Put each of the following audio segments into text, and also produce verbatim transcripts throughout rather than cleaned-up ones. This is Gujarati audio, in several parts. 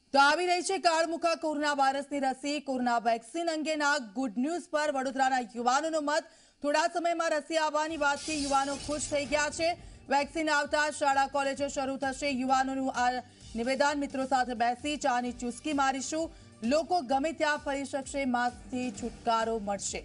તો આવી રહી છે કાળમુખા કોરોના વાયરસની રસી કોરોના વેક્સિન અંગેના ગુડ ન્યૂઝ પર વડોદરાના યુવાનોનો મત થોડા સમયમાં રસી આવવાની વાતથી યુવાનો ખુશ થઈ ગયા છે। વેક્સિન આવતા શાળા કોલેજો શરૂ થશે। યુવાનોનું આ નિવેદન મિત્રો સાથે બેસી ચાની ચુસ્કી મારીશું, લોકો ગમે ત્યાં ફરી શકશે, માસ્કથી છુટકારો મળશે।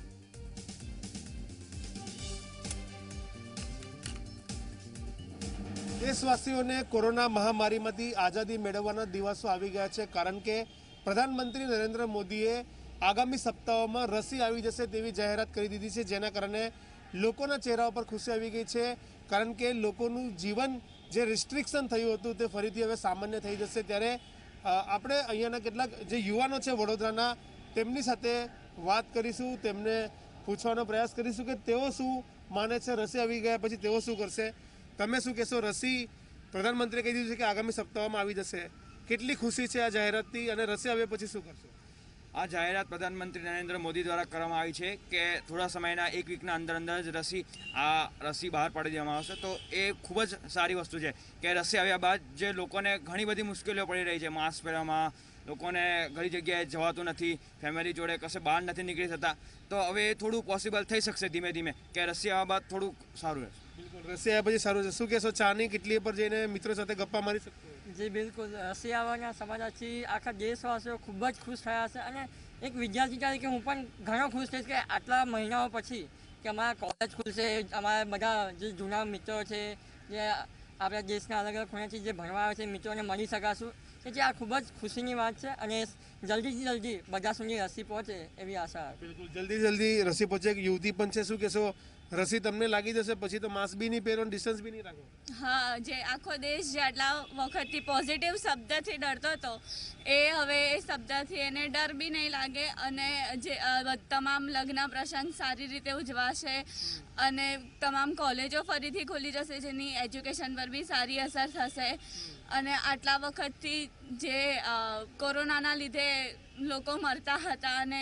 દેશવાસીઓને કોરોના મહામારીમાંથી આઝાદી મેળવવાના દિવસો આવી ગયા છે, કારણ કે પ્રધાનમંત્રી નરેન્દ્ર મોદીએ આગામી સપ્તાહોમાં રસી આવી જશે તેવી જાહેરાત કરી દીધી છે, જેના કારણે લોકોના ચહેરા પર ખુશી આવી ગઈ છે। કારણ કે લોકોનું જીવન જે રિસ્ટ્રિક્શન થયું હતું તે ફરીથી હવે સામાન્ય થઈ જશે। ત્યારે આપણે અહીંયાના કેટલાક જે યુવાનો છે વડોદરાના, તેમની સાથે વાત કરીશું, તેમને પૂછવાનો પ્રયાસ કરીશું કે તેઓ શું માને છે, રસી આવી ગયા પછી તેઓ શું કરશે। તમે શું કહેશો? રસી પ્રધાનમંત્રીએ કહી દીધું છે કે આગામી સપ્તાહમાં આવી જશે, કેટલી ખુશી છે આ જાહેરાતથી, અને રસી આવ્યા પછી શું કરશો? આ જાહેરાત પ્રધાનમંત્રી નરેન્દ્ર મોદી દ્વારા કરવામાં આવી છે કે થોડા સમયના એક વીકના અંદર અંદર જ રસી આ રસી બહાર પાડી દેવામાં આવશે। તો એ ખૂબ જ સારી વસ્તુ છે કે રસી આવ્યા બાદ જે લોકોને ઘણી બધી મુશ્કેલીઓ પડી રહી છે, માસ્ક પહેરવામાં, લોકોને ઘણી જગ્યાએ જવાતું નથી, ફેમિલી જોડે કશે બહાર નથી નીકળી શકતા, તો હવે એ થોડું પોસિબલ થઈ શકશે ધીમે ધીમે કે રસી આવ્યા બાદ થોડુંક સારું રહેશે। બિલકુલ, રસી આવ્યા પછી સારું છે। શું કહેશો? ચાની કિટલી પર જઈને મિત્રો સાથે ગપ્પા મારી શકશો? જી બિલકુલ, રસી આવવાના સમાચારથી આખા દેશવાસીઓ ખૂબ જ ખુશ થયા છે, અને એક વિદ્યાર્થી તરીકે હું પણ ઘણો ખુશ થઈશ કે આટલા મહિનાઓ પછી કે અમારા કોલેજ ખુલશે, અમારા બધા જે જૂના મિત્રો છે, જે આપણા દેશના અલગ અલગ ખૂણેથી જે ભણવા આવે છે મિત્રોને મળી શકાશું, કે જે આ ખૂબ જ ખુશીની વાત છે, અને જલ્દીથી જલ્દી બધા સુધી રસી પહોંચે એવી આશા। બિલકુલ, જલ્દી જલ્દી રસી પહોંચે। એક યુવતી પણ છે, શું કહેશો? રસી તમને લાગી જશે પછી તો માસ્ક બી નહીં પહેરો, ડિસ્ટન્સ બી નહીં રાખો? હા, જે આખો દેશ જે આટલા વખતથી પોઝિટિવ શબ્દથી ડરતો હતો, એ હવે એ શબ્દથી એને ડર બી નહીં લાગે, અને જે તમામ લગ્ન પ્રસંગ સારી રીતે ઉજવાશે, અને તમામ કોલેજો ફરીથી ખુલી જશે, જેની એજ્યુકેશન પર બી સારી અસર થશે, અને આટલા વખતથી જે કોરોનાના લીધે લોકો મરતા હતા અને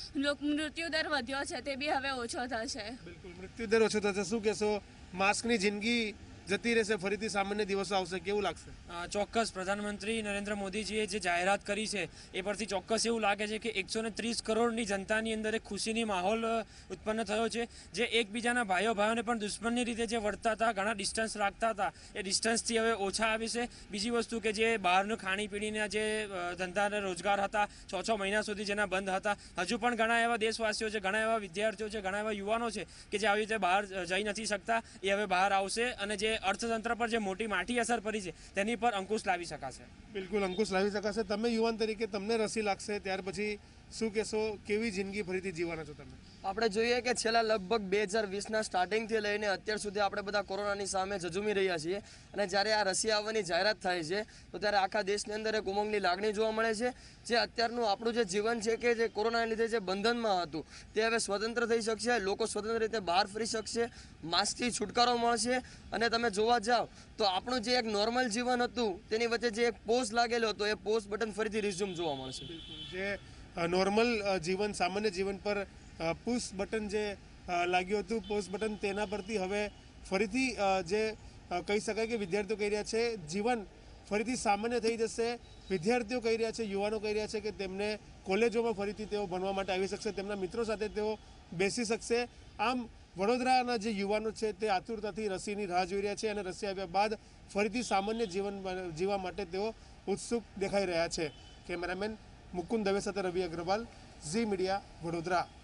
મૃત્યુદર વધ્યો છે તે બી હવે ઓછો થશે। બિલકુલ, મૃત્યુદર ઓછો થશે। શું કહેશો? માસ્કની જિંદગી જતી રહેશે, ફરીથી સામાન્ય દિવસો આવશે, કેવું લાગશે? ચોક્કસ પ્રધાનમંત્રી નરેન્દ્ર મોદીજીએ જે જાહેરાત કરી છે એ પરથી ચોક્કસ એવું લાગે છે કે એકસો ને ત્રીસ કરોડની જનતાની અંદર એક ખુશીની માહોલ ઉત્પન્ન થયો છે। જે એકબીજાના ભાઈઓ ભાઈઓને પણ દુશ્મનની રીતે જે વર્તતા હતા, ઘણા ડિસ્ટન્સ રાખતા હતા, એ ડિસ્ટન્સથી હવે ઓછા આવે છે। બીજી વસ્તુ કે જે બહારનું ખાણીપીણીના જે ધંધા અને રોજગાર હતા, છ છ મહિના સુધી જેના બંધ હતા, હજુ પણ ઘણા એવા દેશવાસીઓ છે, ઘણા એવા વિદ્યાર્થીઓ છે, ઘણા એવા યુવાનો છે કે જે આવી રીતે બહાર જઈ નથી શકતા, એ હવે બહાર આવશે, અને જે અર્થતંત્ર પર જે મોટી માઠી અસર પડી છે તેની પર અંકુશ લાવી શકાશે। બિલકુલ, અંકુશ લાવી શકાશે। તમે યુવાન તરીકે તમને રસી લાગશે ત્યાર પછી શું કહેશો? કેવી જિંદગી ફરીથી જીવવાના છો તમે? આપણે જોઈએ કે છેલ્લા લગભગ બે હજાર વીસના સ્ટાર્ટિંગથી લઈને અત્યાર સુધી આપણે બધા કોરોનાની સામે ઝઝૂમી રહ્યા છીએ, અને જ્યારે આ રસી આવવાની જાહેરાત થાય છે તો ત્યારે આખા દેશની અંદર એક ઉમંગની લાગણી જોવા મળે છે। જે અત્યારનું આપણું જે જીવન છે કે જે કોરોનાને લીધે જે બંધનમાં હતું તે હવે સ્વતંત્ર થઈ શકશે, લોકો સ્વતંત્ર રીતે બહાર ફરી શકશે, માસ્કથી છુટકારો મળશે, અને તમે જોવા જાઓ તો આપણું જે એક નોર્મલ જીવન હતું તેની વચ્ચે જે એક પોઝ લાગેલો હતો એ પોઝ બટન ફરીથી રિઝ્યુમ જોવા મળશે। જે નોર્મલ જીવન, સામાન્ય જીવન પર પુશ બટન જે લાગ્યું હતું, પોઝ બટન, તેના પરથી હવે ફરીથી જે કહી શકાય કે વિદ્યાર્થીઓ કહી રહ્યા છે જીવન ફરીથી સામાન્ય થઈ જશે। વિદ્યાર્થીઓ કહી રહ્યા છે, યુવાનો કહી રહ્યા છે કે તેમને કોલેજોમાં ફરીથી તેઓ ભણવા માટે આવી શકશે, તેમના મિત્રો સાથે તેઓ બેસી શકશે। આમ વડોદરાના જે યુવાનો છે તે આતુરતાથી રસીની રાહ જોઈ રહ્યા છે, અને રસી આવ્યા બાદ ફરીથી સામાન્ય જીવન જીવવા માટે તેઓ ઉત્સુક દેખાઈ રહ્યા છે। કેમેરામેન મુકુંદ દવે સાથે રવિ અગ્રવાલ, ઝી મીડિયા, વડોદરા।